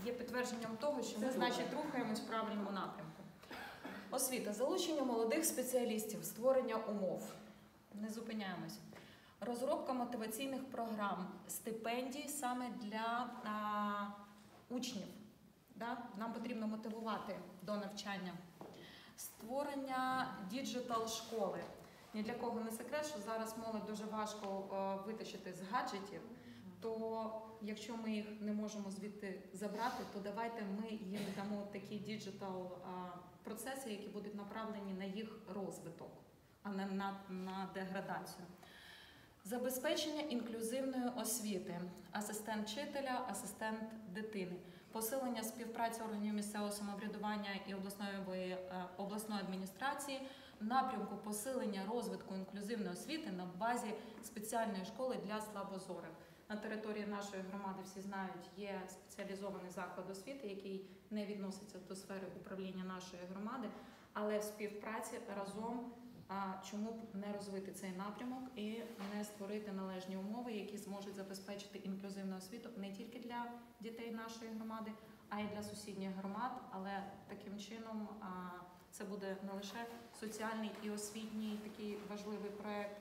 є підтвердженням того, що ми, значить, рухаємось в правильному напрямку. Освіта. Залучення молодих спеціалістів, створення умов. Не зупиняємось. Розробка мотиваційних програм, стипендій саме для учнів. Да? Нам потрібно мотивувати до навчання. Створення діджитал-школи. Ні для кого не секрет, що зараз молодь дуже важко витащити з гаджетів, то якщо ми їх не можемо звідти забрати, то давайте ми їм дамо такі діджитал-процеси, які будуть направлені на їх розвиток, а не на деградацію. Забезпечення інклюзивної освіти, асистент вчителя, асистент дитини, посилення співпраці органів місцевого самоврядування і обласної адміністрації в напрямку посилення розвитку інклюзивної освіти на базі спеціальної школи для слабозорих. На території нашої громади, всі знають, є спеціалізований заклад освіти, який не відноситься до сфери управління нашої громади, але в співпраці разом чому б не розвити цей напрямок і не створити належні умови, які зможуть забезпечити інклюзивну освіту не тільки для дітей нашої громади, а й для сусідніх громад, але таким чином це буде не лише соціальний і освітній такий важливий проєкт,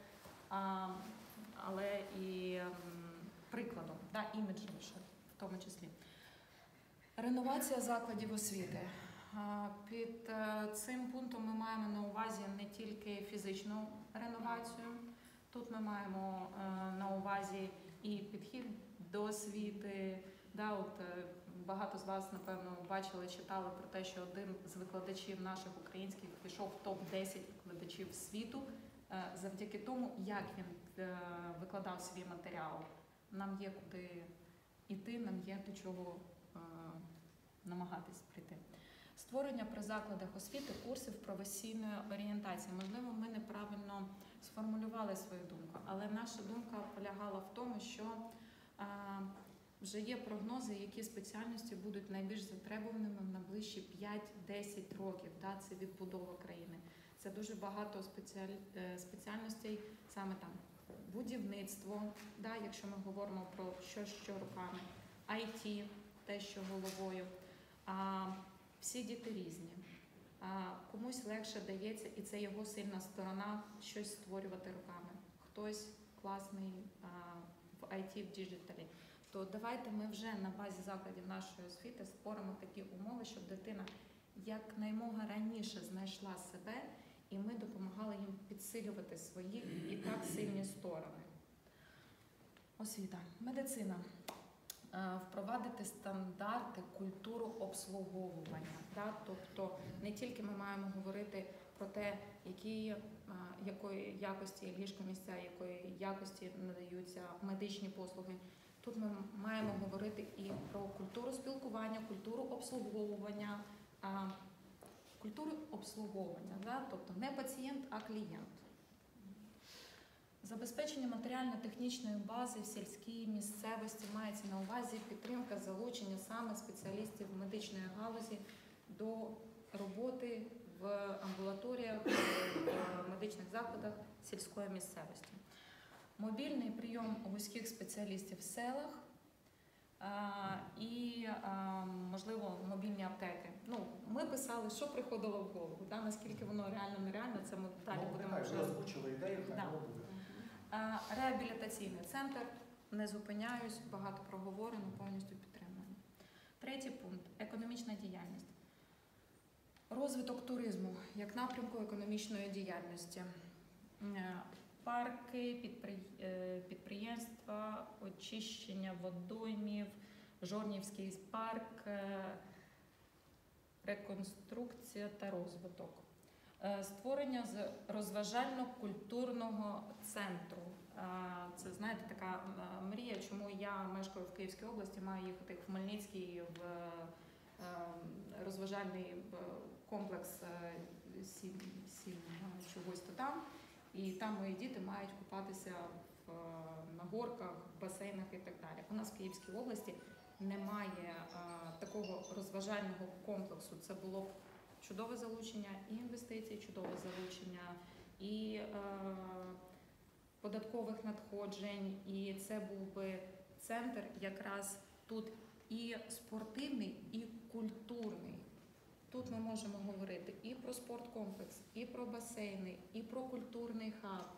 але і прикладом, іміджніше в тому числі. Реновація закладів освіти. Під цим пунктом ми маємо на увазі не тільки фізичну реновацію, тут ми маємо на увазі і підхід до освіти. Багато з вас, напевно, бачили, читали про те, що один з викладачів наших українських пішов в топ-10 викладачів світу завдяки тому, як він викладав свій матеріал. Нам є куди йти, нам є до чого намагатись прийти. Створення при закладах освіти курсів професійної орієнтації. Можливо, ми неправильно сформулювали свою думку, але наша думка полягала в тому, що вже є прогнози, які спеціальності будуть найбільш затребуваними в найближчі 5-10 років. Це відбудова країни. Це дуже багато спеціальностей, саме там будівництво, якщо ми говоримо про що руками, IT, те, що головою. Всі діти різні. Комусь легше дається, і це його сильна сторона, щось створювати руками. Хтось класний в IT, в діджиталі. То давайте ми вже на базі закладів нашої освіти створимо такі умови, щоб дитина якнаймога раніше знайшла себе, і ми допомагали їм підсилювати свої і так сильні сторони. Освіта. Медицина. Впровадити стандарти, культуру обслуговування. Тобто не тільки ми маємо говорити про те, якої якості ліжкомісця, якої якості надаються медичні послуги. Тут ми маємо говорити і про культуру спілкування, культуру обслуговування. Тобто не пацієнт, а клієнт. Забезпечення матеріально-технічної бази в сільській місцевості мається на увазі підтримка залучення саме спеціалістів медичної галузі до роботи в амбулаторіях, в медичних закладах сільської місцевості. Мобільний прийом вузьких спеціалістів в селах і, можливо, мобільні аптеки. Ми писали, що приходило в голову, наскільки воно реально-нереально, це ми далі будемо вже озвучили ідею, хай воно буде. Реабілітаційний центр, не зупиняюсь, багато проговорено, повністю підтримуємо. Третій пункт – економічна діяльність. Розвиток туризму як напрямку економічної діяльності. Парки, підприємства, очищення водоймів, Жорнівський парк, реконструкція та розвиток. Створення розважально-культурного центру. Це, знаєте, така мрія, чому я мешкаю в Київській області, маю їхати в Хмельницький в розважальний комплекс чогось то там. І там мої діти мають купатися на горках, в басейнах і так далі. У нас в Київській області немає такого розважального комплексу. Це було б чудове залучення і інвестицій, чудове залучення і податкових надходжень. І це був би центр якраз тут і спортивний, і культурний. Тут ми можемо говорити і про спорткомплекс, і про басейни, і про культурний хаб.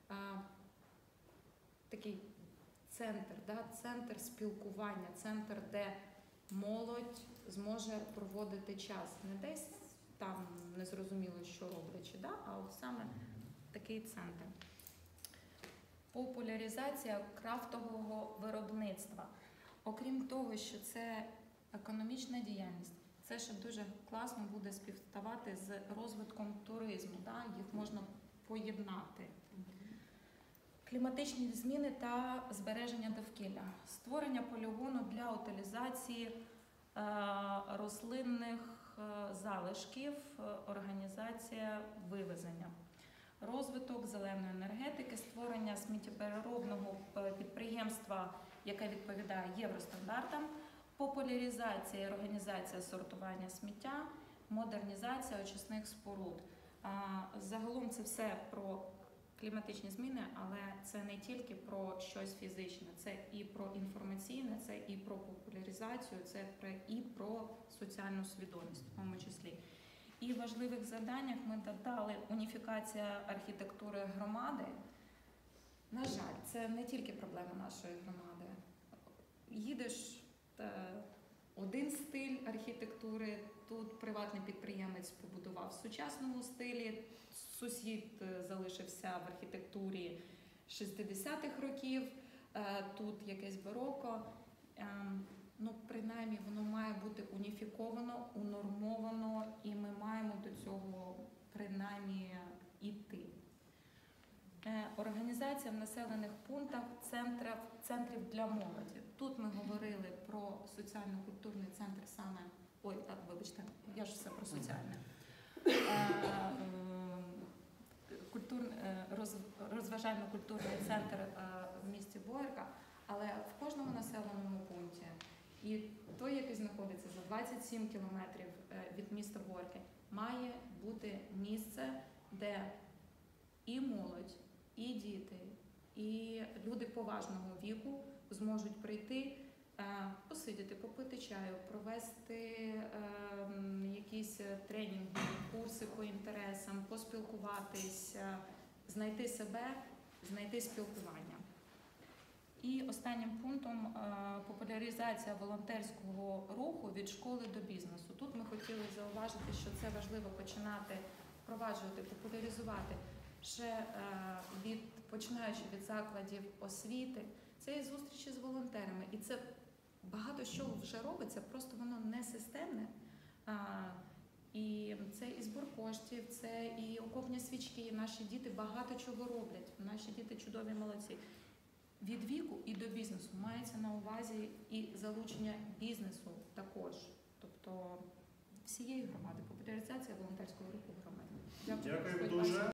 Такий центр, центр спілкування, центр, де молодь зможе проводити час. Не десь там незрозуміло, що роблячи, а от саме такий центр. Популяризація крафтового виробництва. Окрім того, що це економічна діяльність, це ще дуже класно буде співставати з розвитком туризму. Їх можна поєднати. Кліматичні зміни та збереження довкілля. Створення полігону для утилізації рослинних залишків, організація вивезення. Розвиток зеленої енергетики, створення сміттєпереробного підприємства, яке відповідає євростандартам, популяризація і організація сортування сміття, модернізація очисних споруд. Загалом це все про кліматичні зміни, але це не тільки про щось фізичне, це і про інформаційне, це і про популяризацію, це і про соціальну свідомість в тому числі. І в важливих завданнях ми додали уніфікація архітектури громади. На жаль, це не тільки проблема нашої громади. Їдеш, один стиль архітектури, тут приватний підприємець побудував в сучасному стилі, сусід залишився в архітектурі 60-х років, тут якесь бароко. Принаймні, воно має бути уніфіковано, унормовано, і ми маємо до цього принаймні йти. Організація в населених пунктах центрів для молоді. Тут ми говорили про соціально-культурний центр саме, я ж все про соціальне. Розважально-культурний центр в місті Боярка, але в кожному населеному пункті, і той, який знаходиться за 27 кілометрів від міста Боярки, має бути місце, де і молодь, і діти, і люди поважного віку зможуть прийти, посидіти, попити чаю, провести якісь тренінги, курси по інтересам, поспілкуватись, знайти себе, знайти спілкування. І останнім пунктом – популяризація волонтерського руху від школи до бізнесу. Тут ми хотіли зауважити, що це важливо починати впроваджувати, популяризувати ще починаючи від закладів освіти. Це і зустрічі з волонтерами. І це багато що вже робиться, просто воно не системне. І це і збір коштів, це і окопні свічки. Наші діти багато чого роблять. Наші діти чудові молодці. Від віку і до бізнесу мається на увазі і залучення бізнесу також. Тобто всієї громади, популяризація волонтерського руху громади. Дякую дуже.